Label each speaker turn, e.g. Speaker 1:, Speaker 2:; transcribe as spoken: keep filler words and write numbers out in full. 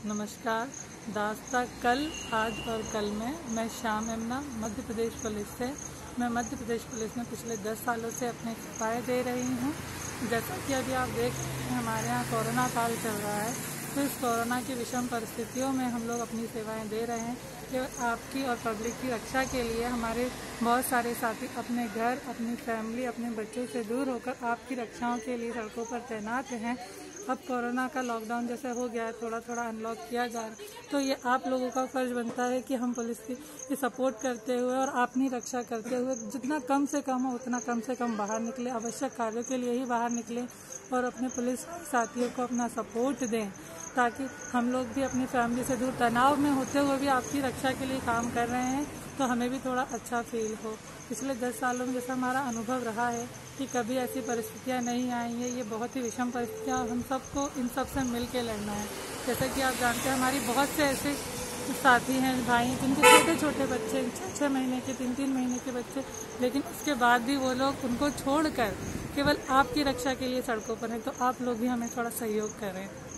Speaker 1: नमस्कार। दास्ता कल, आज और कल में मैं श्याम यमुना मध्य प्रदेश पुलिस से मैं मध्य प्रदेश पुलिस में पिछले दस सालों से अपने सेवाएं दे रही हूँ। जैसा कि अभी आप देख सकते हैं, हमारे यहाँ कोरोना काल चल रहा है, तो इस कोरोना की विषम परिस्थितियों में हम लोग अपनी सेवाएं दे रहे हैं कि आपकी और पब्लिक की रक्षा के लिए हमारे बहुत सारे साथी अपने घर, अपनी फैमिली, अपने बच्चों से दूर होकर आपकी रक्षाओं के लिए सड़कों पर तैनात हैं। अब कोरोना का लॉकडाउन जैसे हो गया है, थोड़ा थोड़ा अनलॉक किया जा रहा है, तो ये आप लोगों का फर्ज बनता है कि हम पुलिस की सपोर्ट करते हुए और अपनी रक्षा करते हुए जितना कम से कम हो उतना कम से कम बाहर निकले, आवश्यक कार्यों के लिए ही बाहर निकले और अपने पुलिस साथियों को अपना सपोर्ट दें, ताकि हम लोग भी अपनी फैमिली से दूर तनाव में होते हुए भी आपकी रक्षा के लिए काम कर रहे हैं, तो हमें भी थोड़ा अच्छा फील हो। पिछले दस सालों में जैसा हमारा अनुभव रहा है कि कभी ऐसी परिस्थितियां नहीं आई हैं, ये बहुत ही विषम परिस्थितियां, हम सबको इन सब से मिल के लड़ना है। जैसा कि आप जानते हैं, हमारी बहुत से ऐसे साथी हैं, भाई हैं, जिनके छोटे छोटे बच्चे, छः छः महीने के, तीन तीन महीने के बच्चे, लेकिन उसके बाद भी वो लोग उनको छोड़कर केवल आपकी रक्षा के लिए सड़कों पर हैं। तो आप लोग भी हमें थोड़ा सहयोग करें।